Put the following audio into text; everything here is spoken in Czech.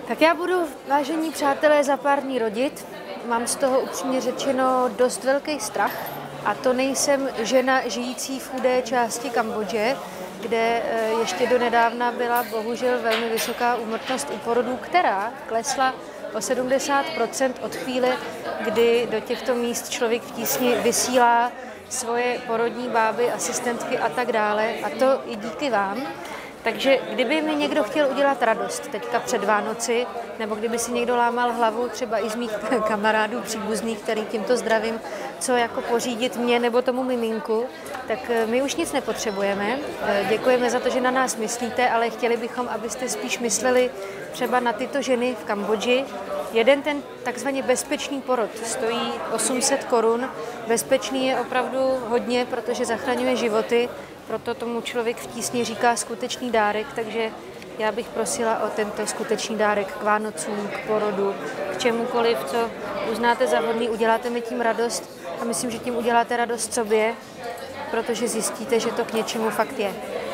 Tak já budu, vážení přátelé, za pár dní rodit. Mám z toho upřímně řečeno dost velký strach. A to nejsem žena žijící v chudé části Kambodže, kde ještě donedávna byla bohužel velmi vysoká úmrtnost u porodů, která klesla o 70% od chvíle, kdy do těchto míst člověk v tísni vysílá svoje porodní báby, asistentky a tak dále. A to i díky vám. Takže kdyby mi někdo chtěl udělat radost teďka před Vánoci, nebo kdyby si někdo lámal hlavu, třeba i z mých kamarádů příbuzných, který tímto zdravím, co jako pořídit mě nebo tomu miminku, tak my už nic nepotřebujeme. Děkujeme za to, že na nás myslíte, ale chtěli bychom, abyste spíš mysleli třeba na tyto ženy v Kambodži. Jeden ten takzvaně bezpečný porod stojí 800 korun. Bezpečný je opravdu hodně, protože zachraňuje životy. Proto tomu člověk v tísni říká skutečný dárek, takže já bych prosila o tento skutečný dárek k Vánocům, k porodu, k čemukoliv, co uznáte za vhodný, uděláte mi tím radost a myslím, že tím uděláte radost sobě, protože zjistíte, že to k něčemu fakt je.